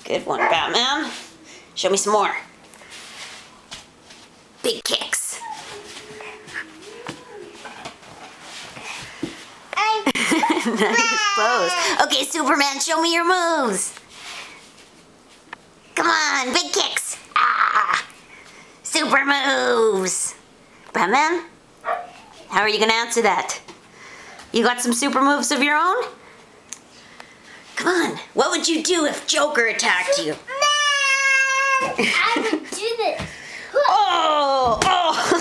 Good one, Batman. Show me some more. Big kicks. Nice pose. Okay, Superman, show me your moves. Come on, big kicks. Ah, super moves. Batman, how are you gonna answer that? You got some super moves of your own? Come on, what would you do if Joker attacked you? I would do this. Oh!